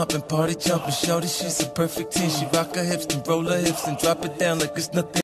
poppin', party jumpin', shorty, she's a perfect 10. She rock her hips and roll her hips and drop it down like it's nothing.